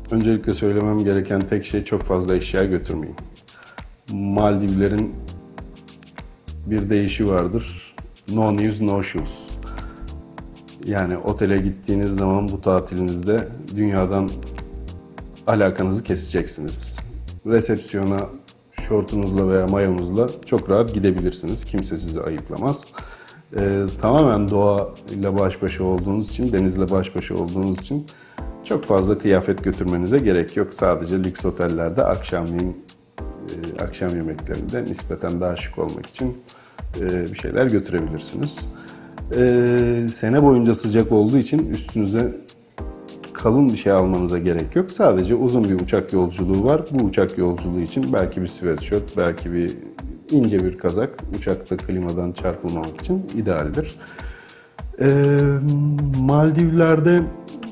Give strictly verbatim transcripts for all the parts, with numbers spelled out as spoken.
Öncelikle söylemem gereken tek şey çok fazla eşya götürmeyin. Maldivlerin bir deyişi vardır. No news, no shoes. Yani otele gittiğiniz zaman bu tatilinizde dünyadan alakanızı keseceksiniz. Resepsiyona şortunuzla veya mayonuzla çok rahat gidebilirsiniz. Kimse sizi ayıplamaz. Ee, tamamen doğayla baş başa olduğunuz için, denizle baş başa olduğunuz için çok fazla kıyafet götürmenize gerek yok. Sadece lüks otellerde akşamleyin, e, akşam yemeklerinde nispeten daha şık olmak için e, bir şeyler götürebilirsiniz. E, sene boyunca sıcak olduğu için üstünüze kalın bir şey almanıza gerek yok. Sadece uzun bir uçak yolculuğu var. Bu uçak yolculuğu için belki bir sweatshirt, belki bir ince bir kazak uçakta klimadan çarpılmamak için idealdir. E, Maldivler'de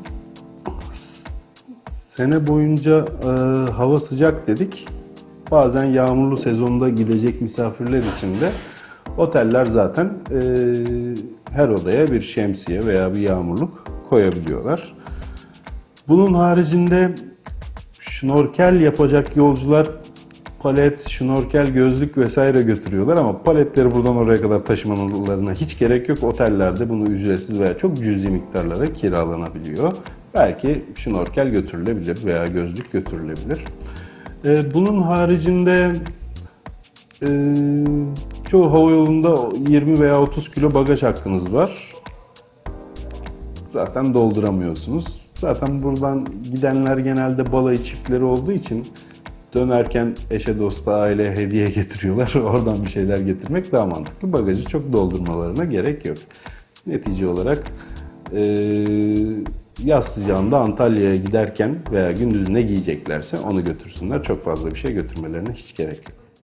sene boyunca e, hava sıcak dedik. Bazen yağmurlu sezonda gidecek misafirler için de oteller zaten e, her odaya bir şemsiye veya bir yağmurluk koyabiliyorlar. Bunun haricinde şnorkel yapacak yolcular palet, şnorkel, gözlük vesaire götürüyorlar ama paletleri buradan oraya kadar taşımalarına hiç gerek yok. Otellerde bunu ücretsiz veya çok cüzi miktarlara kiralanabiliyor. Belki şnorkel götürülebilir veya gözlük götürülebilir. Ee, bunun haricinde e, çoğu havayolunda yirmi veya otuz kilo bagaj hakkınız var. Zaten dolduramıyorsunuz. Zaten buradan gidenler genelde balayı çiftleri olduğu için dönerken eşe dosta aileye hediye getiriyorlar. Oradan bir şeyler getirmek daha mantıklı. Bagajı çok doldurmalarına gerek yok. Netice olarak e, yaz sıcağında Antalya'ya giderken veya gündüz ne giyeceklerse onu götürsünler. Çok fazla bir şey götürmelerine hiç gerek yok.